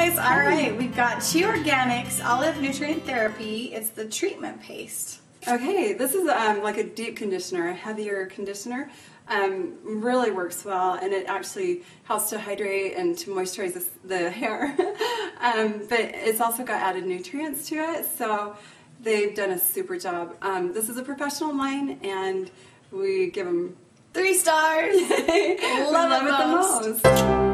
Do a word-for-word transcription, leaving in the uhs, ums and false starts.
guys. All right, we've got Chi Organics Olive Nutrient Therapy. It's the treatment paste. Okay, this is um, like a deep conditioner, a heavier conditioner. Um, really works well, and it actually helps to hydrate and to moisturize the, the hair. um, but it's also got added nutrients to it, so they've done a super job. Um, this is a professional line, and we give them Three stars. Love, love it it the the most. most.